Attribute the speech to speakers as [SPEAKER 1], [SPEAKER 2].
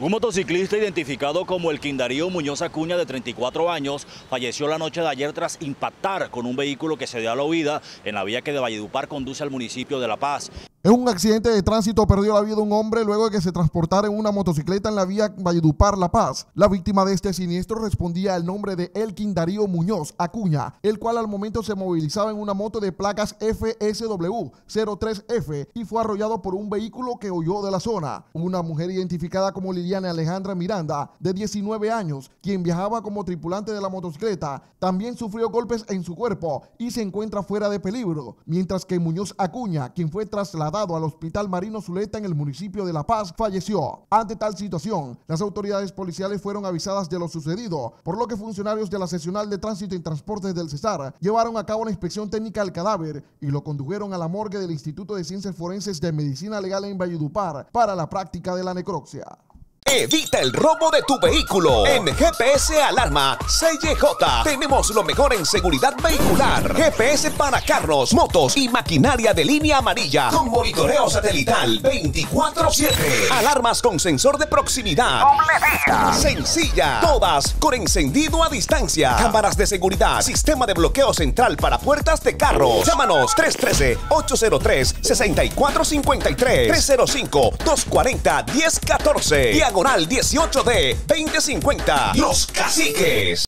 [SPEAKER 1] Un motociclista identificado como Elkin Darío Muñoz Acuña, de 34 años, falleció la noche de ayer tras impactar con un vehículo que se dio a la huida en la vía que de Valledupar conduce al municipio de La Paz.
[SPEAKER 2] En un accidente de tránsito perdió la vida un hombre luego de que se transportara en una motocicleta en la vía Valledupar-La Paz. La víctima de este siniestro respondía al nombre de Elkin Darío Muñoz Acuña, el cual al momento se movilizaba en una moto de placas FSW 03F y fue arrollado por un vehículo que huyó de la zona. Una mujer identificada como Liliana Alejandra Miranda, de 19 años, quien viajaba como tripulante de la motocicleta, también sufrió golpes en su cuerpo y se encuentra fuera de peligro, mientras que Muñoz Acuña, quien fue trasladado al Hospital Marino Zuleta en el municipio de La Paz, falleció. Ante tal situación, las autoridades policiales fueron avisadas de lo sucedido, por lo que funcionarios de la Seccional de Tránsito y Transportes del Cesar llevaron a cabo la inspección técnica del cadáver y lo condujeron a la morgue del Instituto de Ciencias Forenses de Medicina Legal en Valledupar para la práctica de la necropsia.
[SPEAKER 3] Evita el robo de tu vehículo. En GPS Alarma CJ tenemos lo mejor en seguridad vehicular. GPS para carros, motos y maquinaria de línea amarilla con monitoreo satelital 24/7. Alarmas con sensor de proximidad. Sencilla. Todas con encendido a distancia. Cámaras de seguridad. Sistema de bloqueo central para puertas de carros. Llámanos 313-803-6453. 305-240-1014. Diagonal 18D 2050. Los Caciques.